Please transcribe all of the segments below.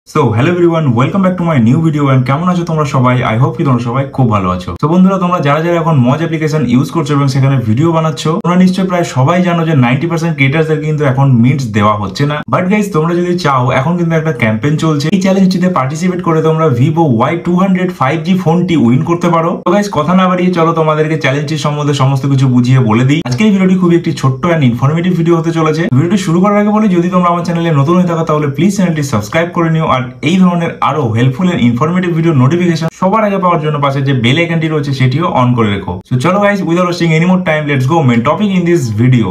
So hello everyone, welcome back to my new video. And কেমন আছো তোমরা সবাই? আই হোপ কি তোমরা সবাই খুব ভালো আছো। তো বন্ধুরা, তোমরা যারা যারা এখন মজ অ্যাপ্লিকেশন ইউজ করছো এবং সেখানে ভিডিও বানাচ্ছো, তোমরা নিশ্চয়ই প্রায় সবাই জানো যে 90% ক্রিয়েটারদের কিন্তু এখন মিটস দেওয়া হচ্ছে না। বাট গাইস, তোমরা যদি চাও, এখন কিন্তু একটা ক্যাম্পেইন চলছে। এই চ্যালেঞ্জটিতে পার্টিসিপেট করে তোমরা Vivo Y200 5G ফোনটি উইন করতে পারো। তো গাইস, কথা না বাড়িয়ে চলো তোমাদেরকে চ্যালেঞ্জটির সম্বন্ধে সমস্ত কিছু বুঝিয়ে বলে দিই। আজকের এই ভিডিওটি খুবই একটি ছোট্ট এন্ড ইনফরমেটিভ ভিডিও হতে চলেছে। ভিডিওটি শুরু করার আগে বলি, যদি তোমরা আমার চ্যানেলে নতুন হয়ে থাকো তাহলে প্লিজ চ্যানেলটি সাবস্ক্রাইব করে নিও। আর এই ধরনের আরো helpful and informative video notification সবার আগে পাওয়ার জন্য পাশে যে বেল আইকনটি রয়েছে সেটিও অন করে রেখো। সো চলো guys, without wasting any more time, let's go main topic in this video.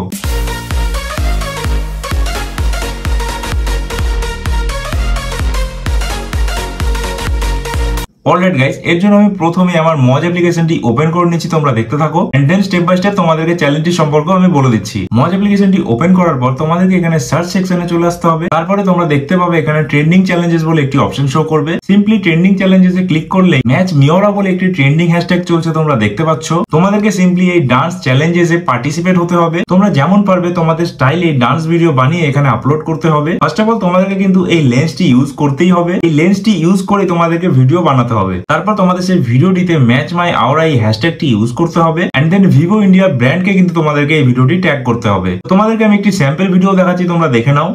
Alright guys, এর জন্য আমি প্রথমে আমার মজ অ্যাপ্লিকেশনটি ওপেন করে নিচ্ছি, তোমরা দেখতে থাকো। And then step by step তোমাদেরকে চ্যালেঞ্জটি সম্পর্কে আমি বলে দিচ্ছি। মজ অ্যাপ্লিকেশনটি ওপেন করার পর তোমাদেরকে এখানে সার্চ সেকশনে চলে আসতে হবে। তারপরে তোমরা দেখতে পাবে এখানে ট্রেন্ডিং চ্যালেঞ্জেস বলে একটি অপশন শো করবে। সিম্পলি ট্রেন্ডিং চ্যালেঞ্জেসে ক্লিক করলে ম্যাচ মিওরা বলে একটি ট্রেন্ডিং হ্যাশট্যাগ চলছে, তোমরা দেখতে পাচ্ছ। তোমাদেরকে সিম্পলি এই ডান্স চ্যালেঞ্জেসে পার্টিসিপেট হতে হবে। তোমরা যেমন পারবে তোমাদের স্টাইল এই ডান্স ভিডিও বানিয়ে এখানে আপলোড করতে হবে। ফার্স্ট অফ অল তোমাদেরকে কিন্তু এই লেন্সটি ইউজ করতেই হবে। এই লেন্সটি ইউজ করে তোমাদেরকে ভিডিও বানাতে হবে। তারপর তোমাদের সেই ভিডিওটিতে ম্যাচ মাই আওরা এই হ্যাশট্যাগটি ইউজ করতে হবে। এন্ড দেন ভিভো ইন্ডিয়া ব্র্যান্ডকে কিন্তু তোমাদেরকে এই ভিডিওটি ট্যাগ করতে হবে। তোমাদেরকে আমি একটি স্যাম্পল ভিডিও দেখাচ্ছি, তোমরা দেখে নাও।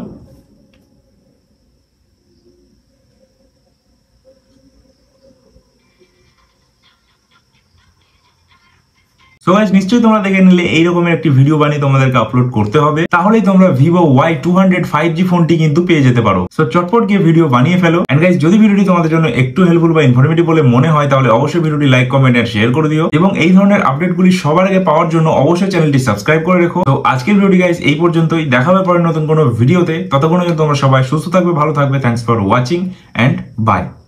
সো গাইস, নিশ্চয়ই তোমরা দেখে নিলে এই রকমের একটি ভিডিও বানিয়ে তোমাদেরকে আপলোড করতে হবে। তাহলেই তোমরা Vivo Y200 5G ফোনটি কিন্তু পেয়ে যেতে পারো। সো চটপট গিয়ে ভিডিও বানিয়ে ফেলো। এন্ড গাইস, যদি ভিডিওটি তোমাদের জন্য একটু হেল্পফুল বা ইনফরমেটিভ বলে মনে হয় তাহলে অবশ্যই ভিডিওটি লাইক, কমেন্ট এন্ড শেয়ার করে দিও। এবং এই ধরনের আপডেটগুলি সবার আগে পাওয়ার জন্য অবশ্যই চ্যানেলটি সাবস্ক্রাইব করে রেখো। তো আজকের ভিডিওটি গাইস এই পর্যন্তই। দেখা হবে পরে নতুন কোনো ভিডিওতে। ততক্ষণ তোমরা সবাই সুস্থ থাকবে, ভালো থাকবে। Thanks for watching and by.